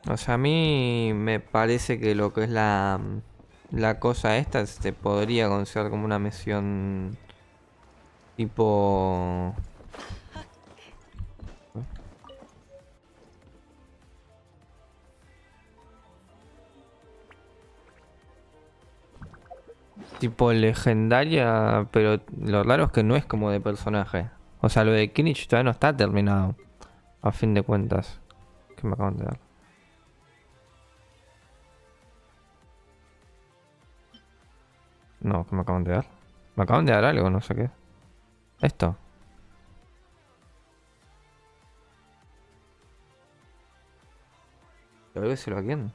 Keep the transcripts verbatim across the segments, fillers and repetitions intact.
O sea, a mí me parece que lo que es la, la cosa esta se podría considerar como una misión tipo... Tipo legendaria, pero lo raro es que no es como de personaje. O sea, lo de Kinich todavía no está terminado, a fin de cuentas. ¿Qué me acaban de dar? No, ¿qué me acaban de dar? Me acaban de dar algo, no sé qué. Esto. ¿Devolvérselo a quién?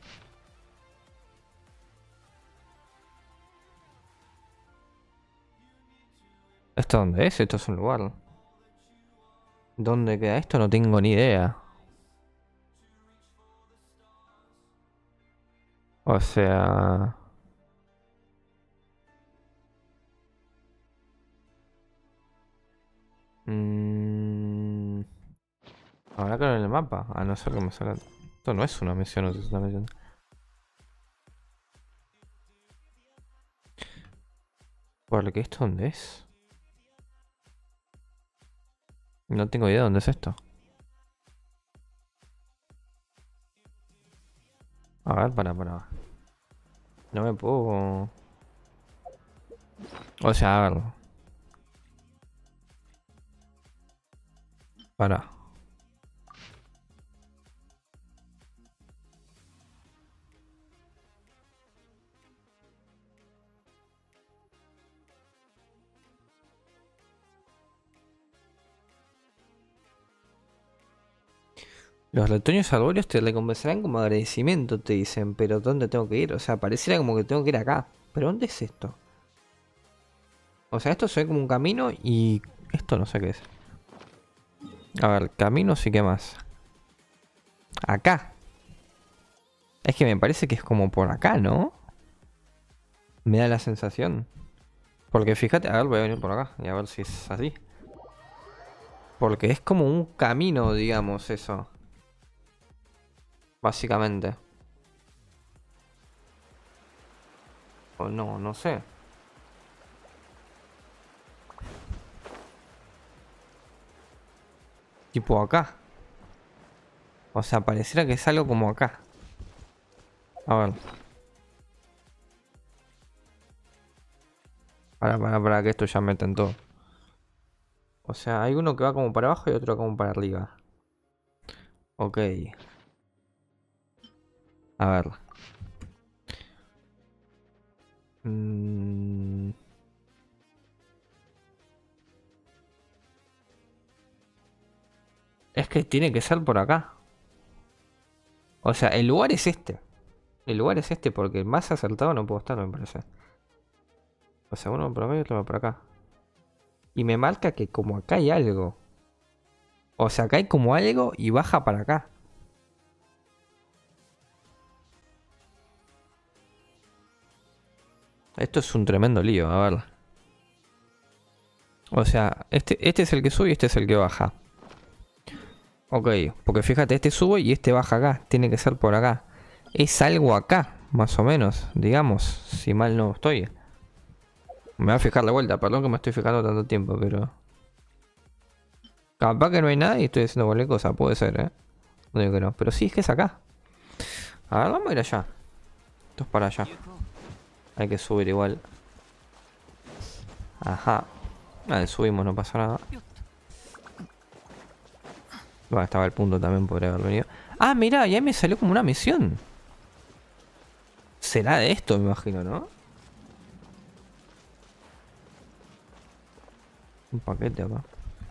¿Esto dónde es? Esto es un lugar. ¿Dónde queda esto? No tengo ni idea. O sea... Mmm... Habrá que ver en el mapa. A no ser que me salga... Esto no es una misión, no es una misión. ¿Por qué esto dónde es? No tengo idea de dónde es esto. A ver, para, para. No me puedo... O sea, a ver. Para. Los retoños arbóreos te recompensarán como agradecimiento, te dicen. Pero ¿dónde tengo que ir? O sea, pareciera como que tengo que ir acá. ¿Pero dónde es esto? O sea, esto se ve como un camino y... Esto no sé qué es. A ver, caminos y qué más. Acá. Es que me parece que es como por acá, ¿no? Me da la sensación. Porque fíjate, a ver, voy a venir por acá y a ver si es así. Porque es como un camino, digamos, eso. Básicamente. O no, no sé. Tipo acá. O sea, pareciera que es algo como acá. A ver. Para, para, para que esto ya me tentó. O sea, hay uno que va como para abajo y otro como para arriba. Ok. A ver. Mm, es que tiene que ser por acá. O sea, el lugar es este. El lugar es este porque más acertado no puedo estar, me parece. O sea, uno por acá y otro por acá. Y me marca que como acá hay algo. O sea, acá hay como algo y baja para acá. Esto es un tremendo lío, a ver. O sea, este, este es el que sube y este es el que baja. Ok, porque fíjate, este sube y este baja acá. Tiene que ser por acá. Es algo acá, más o menos, digamos, si mal no estoy. Me voy a fijar de vuelta, perdón que me estoy fijando tanto tiempo, pero... Capaz que no hay nada y estoy haciendo cualquier cosa, puede ser, ¿eh? No digo que no, pero sí, es que es acá. A ver, vamos a ir allá. Esto es para allá. Hay que subir igual. Ajá. Vale, subimos, no pasa nada. Bueno, estaba el punto también, podría haber venido. Ah, mira, ya me salió como una misión. Será de esto, me imagino, ¿no? Un paquete acá.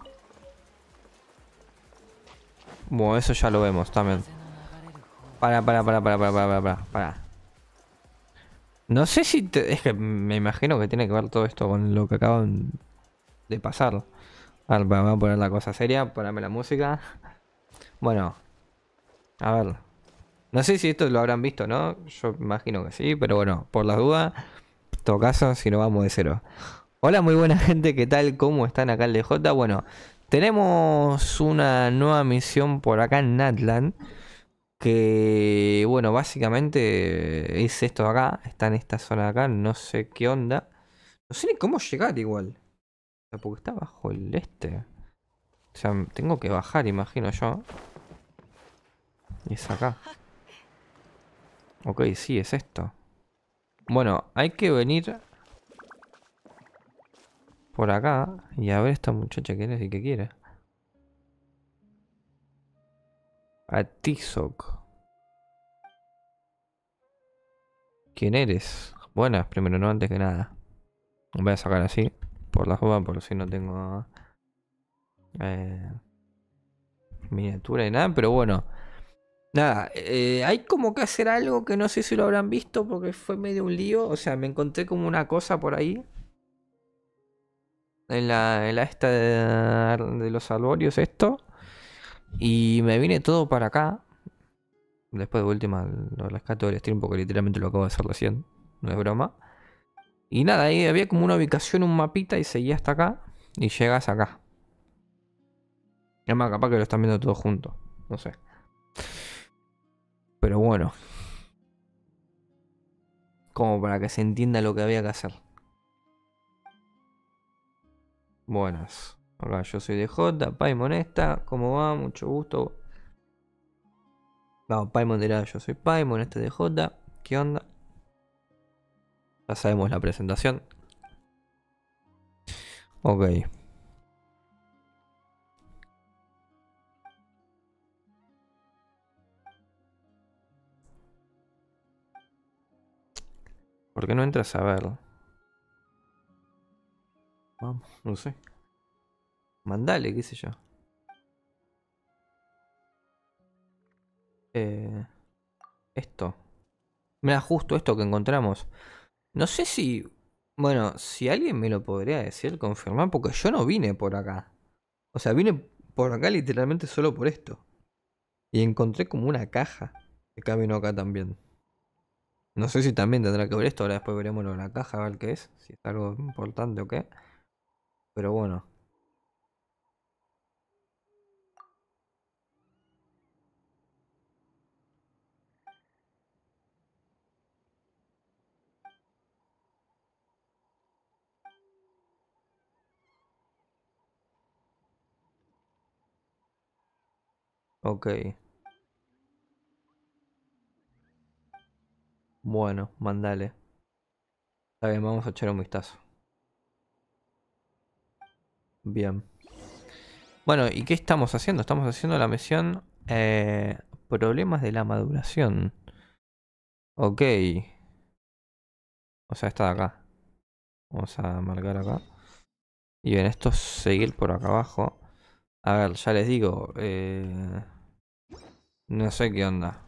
Bueno, eso ya lo vemos también. Para, para, para, para, para, para, para, para. No sé si... Te... Es que me imagino que tiene que ver todo esto con lo que acaban de pasar. A ver, vamos a poner la cosa seria, ponerme la música. Bueno, a ver. No sé si esto lo habrán visto, ¿no? Yo imagino que sí, pero bueno, por las dudas, en todo caso, si no vamos de cero. Hola, muy buena gente, ¿qué tal? ¿Cómo están acá el D J? Bueno, tenemos una nueva misión por acá en Natlan. Que, bueno, básicamente es esto de acá. Está en esta zona de acá. No sé qué onda. No sé ni cómo llegar igual. O sea, porque está bajo el este. O sea, tengo que bajar, imagino yo. Y es acá. Ok, sí, es esto. Bueno, hay que venir por acá y a ver esta muchacha quién es y qué quiere. A Tizok. ¿Quién eres? Buenas, primero, no antes que nada. Voy a sacar así, por la joda, por si no tengo eh, miniatura y nada, pero bueno. Nada, eh, hay como que hacer algo que no sé si lo habrán visto porque fue medio un lío. O sea, me encontré como una cosa por ahí. En la, en la esta de, de los alborios esto. Y me vine todo para acá. Después de última lo rescato del stream porque literalmente lo acabo de hacer recién. No es broma. Y nada, ahí había como una ubicación, un mapita y seguía hasta acá. Y llegas acá. Es más, capaz que lo están viendo todo juntos. No sé. Pero bueno. Como para que se entienda lo que había que hacer. Buenas. Acá yo soy D J, Paimon esta. ¿Cómo va? Mucho gusto. Vamos, Paimon dirá, yo soy Paimon, este es D J. ¿Qué onda? Ya sabemos la presentación. Ok. ¿Por qué no entras a ver? Vamos, no sé. Mandale, qué sé yo. Eh, esto. Mira, justo esto que encontramos. No sé si... Bueno, si alguien me lo podría decir, confirmar, porque yo no vine por acá. O sea, vine por acá literalmente solo por esto. Y encontré como una caja de camino acá también. No sé si también tendrá que ver esto, ahora después veremos lo de la caja, a ver qué es, si es algo importante o qué. Pero bueno, ok. Bueno, mandale. Está bien, vamos a echar un vistazo. Bien. Bueno, ¿y qué estamos haciendo? Estamos haciendo la misión eh, problemas de la maduración. Ok. O sea, está de acá. Vamos a marcar acá. Y bien, esto es seguir por acá abajo. A ver, ya les digo. Eh, no sé qué onda.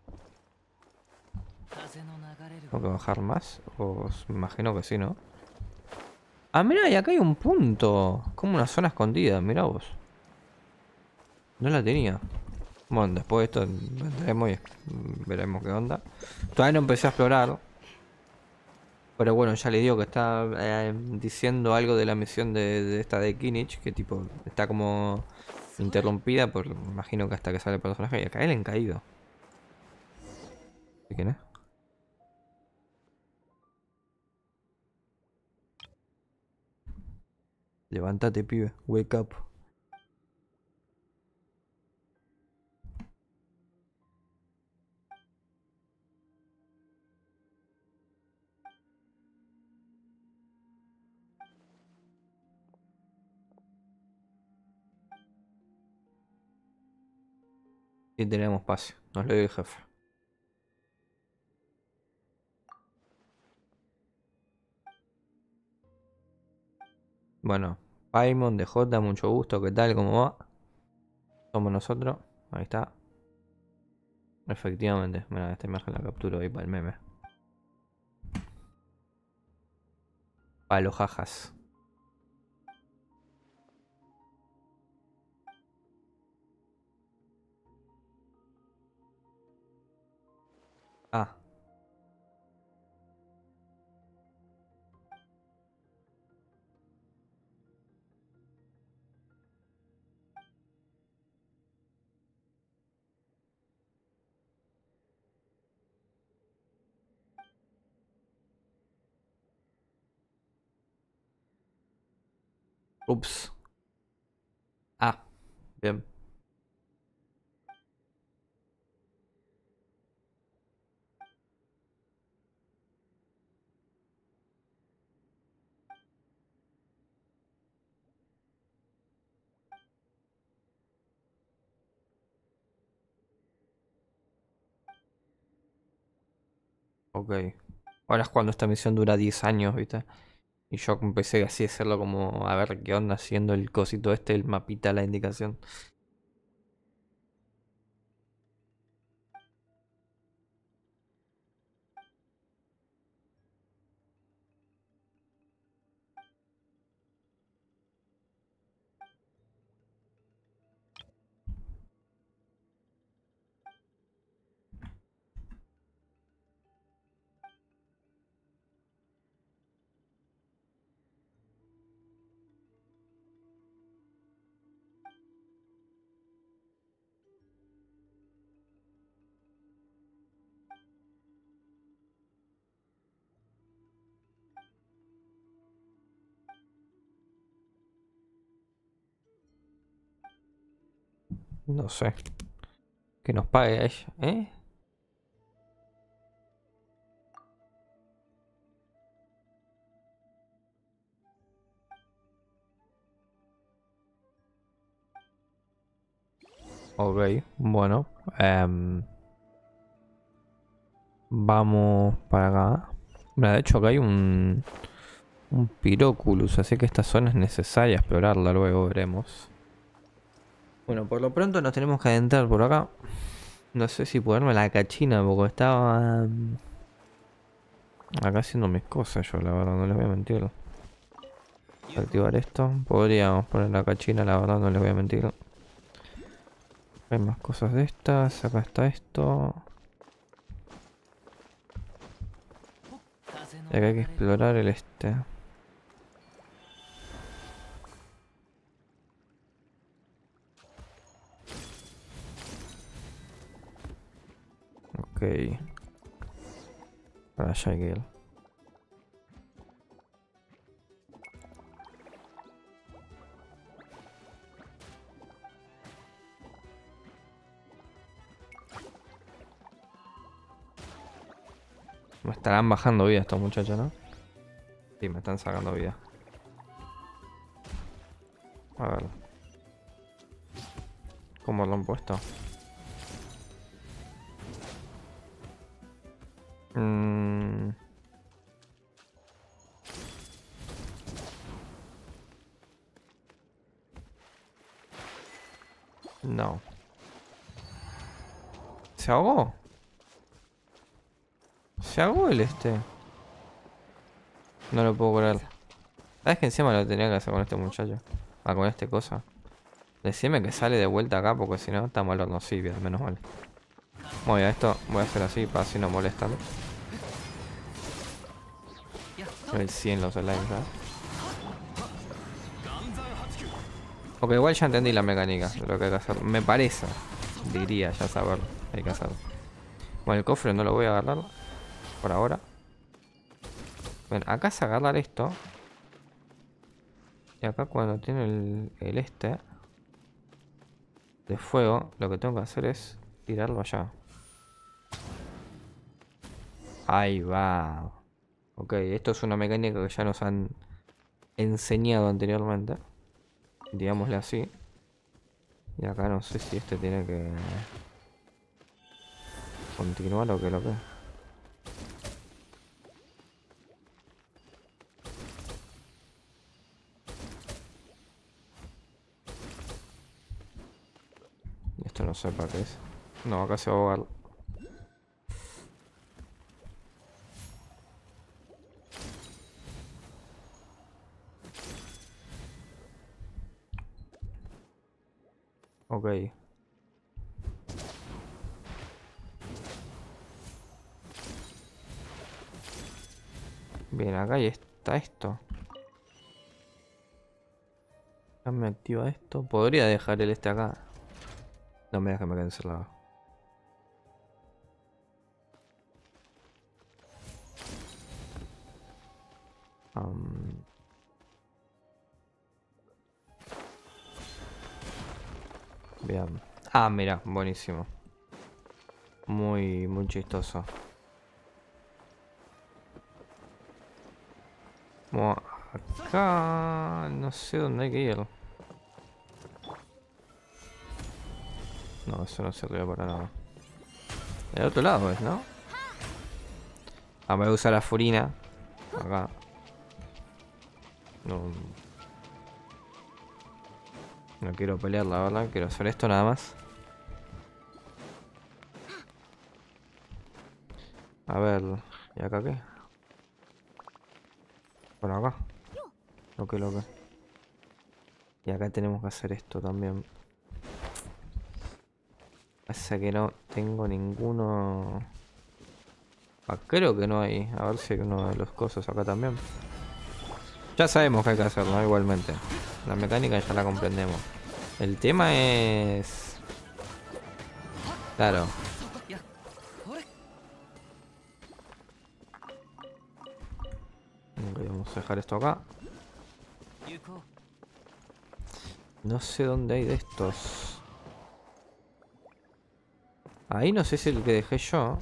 ¿Tengo que bajar más? Os me imagino que sí, ¿no? Ah, mira, y acá hay un punto. Como una zona escondida, mira vos. No la tenía. Bueno, después de esto entraremos y veremos qué onda. Todavía no empecé a explorar. Pero bueno, ya le digo que está eh, diciendo algo de la misión de, de esta de Kinich. Que tipo, está como interrumpida por, imagino que hasta que sale el personaje. Y acá él han caído. ¿De quién es? Levántate, pibe. Wake up. Y tenemos espacio. Nos lo dio el jefe. Bueno, Paimon, D J, mucho gusto. ¿Qué tal? ¿Cómo va? Somos nosotros. Ahí está. Efectivamente. Mira, esta imagen la capturo ahí para el meme. Para los jajas. Ah, Ups. Ah, bien. Ok. Ahora es cuando esta misión dura diez años, ¿viste? Y yo empecé así a hacerlo como a ver qué onda haciendo el cosito este, el mapita, la indicación. No sé. Que nos pague a ella, ¿eh? Ok, bueno. em, vamos para acá. Mira, de hecho acá hay un, un Piroculus, así que esta zona es necesaria explorarla, luego veremos. Bueno, por lo pronto nos tenemos que adentrar por acá. No sé si ponerme la cachina, porque estaba em, acá haciendo mis cosas yo, la verdad, no les voy a mentir. Activar esto. Podríamos poner la cachina, la verdad, no les voy a mentir. Hay más cosas de estas. Acá está esto. Y acá hay que explorar el este. Ok. Para allá hay que ir. Me estarán bajando vida estos muchachos, ¿no? Sí, me están sacando vida. A ver. ¿Cómo lo han puesto? Mm, no. ¿Se ahogó? ¿Se ahogó el este? No lo puedo creer. ¿Sabes que encima lo tenía que hacer con este muchacho? Ah, con este cosa. Decime que sale de vuelta acá porque si no está mal horno. Sí, bien, menos mal. Voy a esto, voy a hacer así para así no molestarlo. El cien los slimes, ¿sabes? Ok, igual ya entendí la mecánica de lo que hay que hacer. Me parece. Diría ya saber. Hay que hacerlo. Bueno, el cofre no lo voy a agarrar. Por ahora. Bueno, acá es agarrar esto. Y acá cuando tiene el, el este de fuego, lo que tengo que hacer es tirarlo allá. Ahí va. Ok, esto es una mecánica que ya nos han enseñado anteriormente. Digámosle así. Y acá no sé si este tiene que continuar o qué lo que. Esto no sé para qué es. No, acá se va a ahogar. Ok. Bien, acá ya está esto. Ya me activa esto. Podría dejar el este acá. No me deja, me quede encerrado. Um, Bien. Ah, mira, buenísimo. Muy, muy chistoso. Como acá... No sé dónde hay que ir. No, eso no sirve para nada. Del otro lado es, ¿no? Ah, voy a usar la furina. Acá. No, no quiero pelear, la verdad. Quiero hacer esto nada más. A ver. ¿Y acá qué? Por acá. Lo que, lo que. Y acá tenemos que hacer esto también. Pasa que no tengo ninguno... Ah, creo que no hay. A ver si hay uno de los cosos acá también. Ya sabemos que hay que hacerlo, ¿no? Igualmente. La mecánica ya la comprendemos. El tema es... Claro. Ok, vamos a dejar esto acá. No sé dónde hay de estos. Ahí no sé si es el que dejé yo.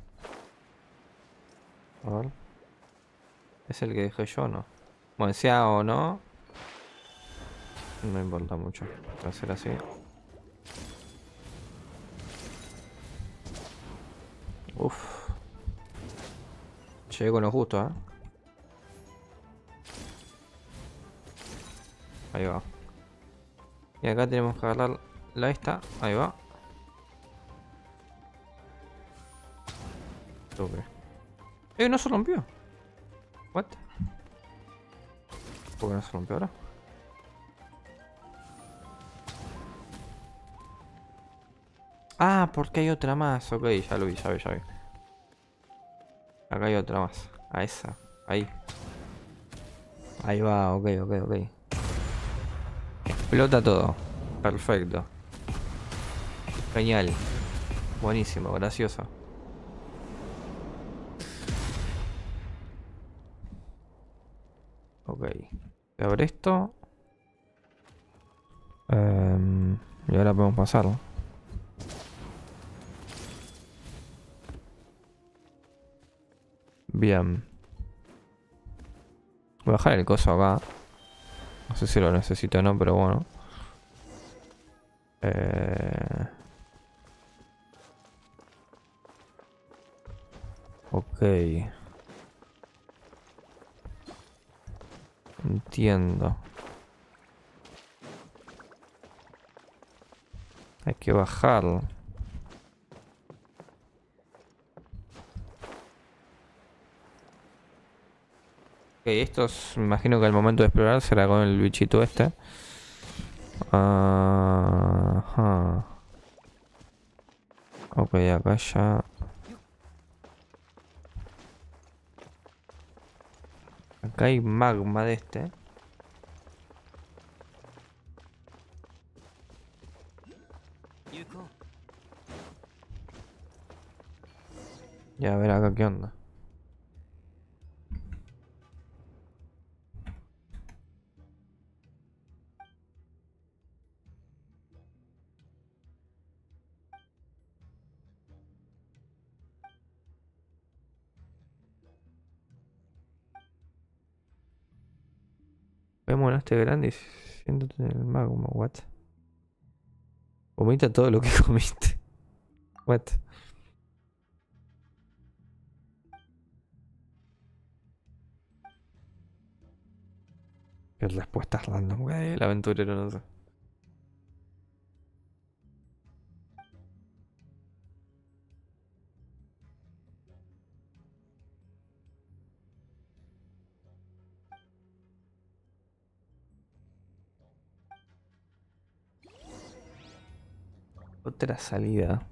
A ver. ¿Es el que dejé yo o no? Bueno, sea o no. No importa mucho. Va a ser así. Uf. Llegué con lo justo, ¿eh? Ahí va. Y acá tenemos que agarrar la esta. Ahí va. Toque. Eh, no se rompió. What? ¿Por qué no se rompió ahora? Ah, porque hay otra más. Ok, ya lo vi, ya vi, ya vi. Acá hay otra más. A esa. Ahí. Ahí va, ok, ok, ok. Explota todo. Perfecto. Genial. Buenísimo, gracioso. Ok. Abre esto. Um, y ahora podemos pasarlo. Bien. Voy a dejar el coso acá. No sé si lo necesito o no, pero bueno. Eh... Ok. Entiendo. Hay que bajarlo. Ok, esto es, me imagino que al momento de explorar será con el bichito este. Ajá. Ok, acá ya. Acá hay magma de este. Y a ver acá qué onda. Vemos este grande y siéntate en el magma, what? Vomita todo lo que comiste. What? Qué respuestas random, güey. El aventurero, no sé. Otra salida.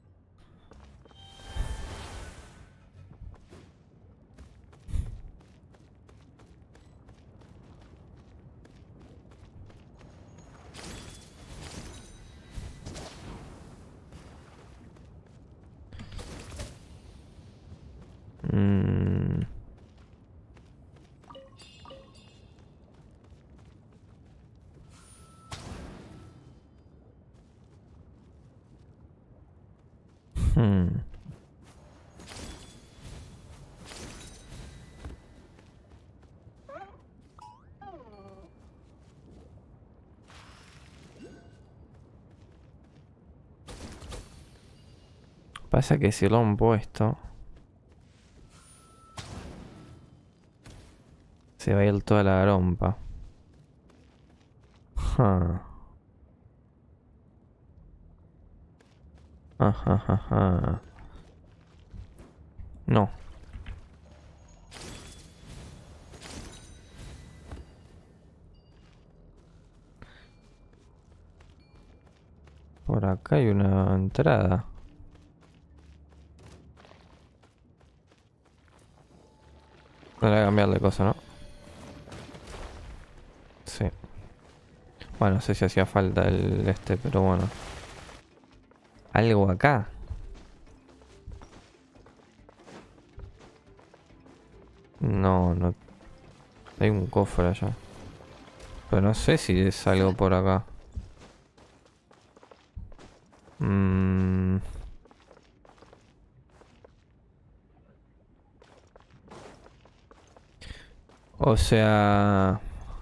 Mm. Pasa que si rompo esto, se va a ir toda la garompa. Huh. Ajá, ajá, ajá. No. Por acá hay una entrada. No le voy a cambiar de cosa, ¿no? Sí. Bueno, no sé si hacía falta el este, pero bueno. Algo acá. No, no. Hay un cofre allá. Pero no sé si es algo por acá. Mmm... O sea...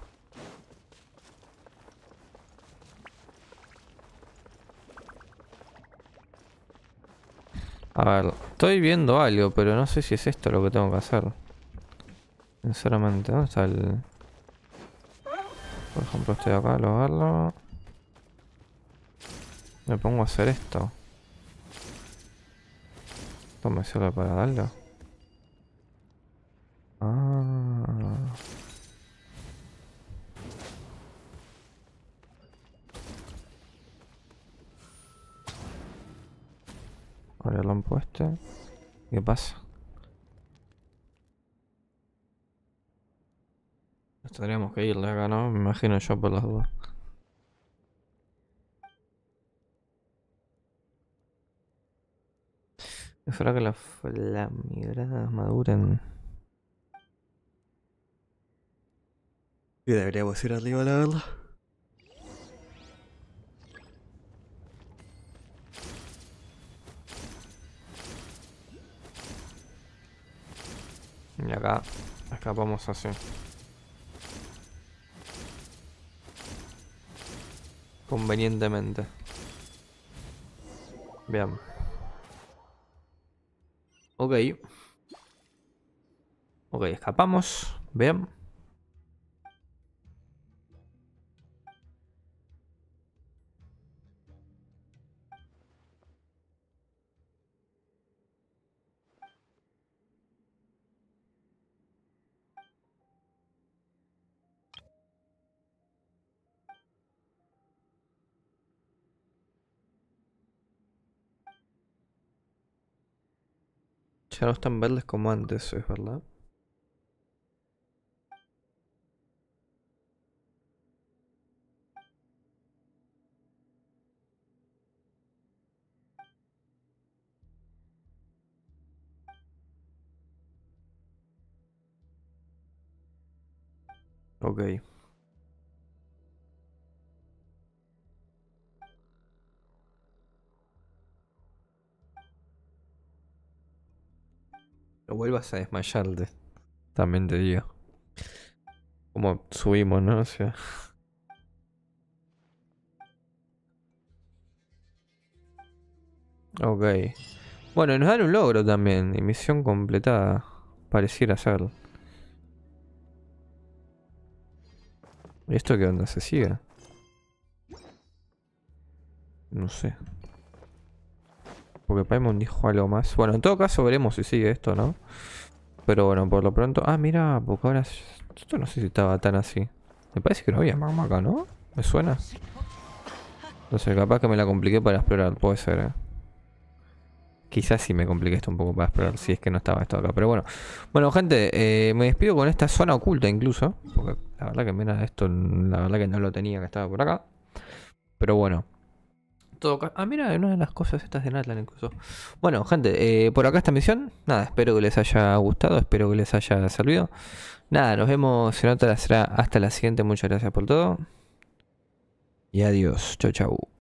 A ver, estoy viendo algo, pero no sé si es esto lo que tengo que hacer. Sinceramente, ¿dónde está el...? Por ejemplo, estoy acá, lo agarro. Me pongo a hacer esto. ¿Esto me sirve para darle? Ah... Ahora lo han puesto. ¿Qué pasa? Nos tendríamos que irle acá, ¿no? Me imagino yo por las dudas. Espero que las flamigradas maduren. Y deberíamos ir arriba, la verdad. Y acá escapamos así. Convenientemente. Bien. Ok. Ok, escapamos. Bien. Ya no están verdes como antes, es verdad. Ok. No vuelvas a desmayarte. También te digo. Como subimos, ¿no? O sea. Ok. Bueno, nos dan un logro también. Y misión completada. Pareciera ser. ¿Y esto qué onda? ¿Se sigue? No sé. Porque Paimon dijo algo más. Bueno, en todo caso veremos si sigue esto, ¿no? Pero bueno, por lo pronto... Ah, mira, porque ahora... Esto no sé si estaba tan así. Me parece que no había magma acá, ¿no? ¿Me suena? Entonces capaz que me la compliqué para explorar. Puede ser, ¿eh? Quizás sí me compliqué esto un poco para explorar. Si es que no estaba esto acá. Pero bueno. Bueno, gente. Eh, me despido con esta zona oculta incluso. Porque la verdad que mira esto... La verdad que no lo tenía que estaba por acá. Pero bueno. Todo ca- ah, mira, una de las cosas estas de Natlan incluso. Bueno, gente, eh, por acá esta misión. Nada, espero que les haya gustado, espero que les haya servido. Nada, nos vemos en otra, será hasta la siguiente. Muchas gracias por todo. Y adiós. Chau, chau.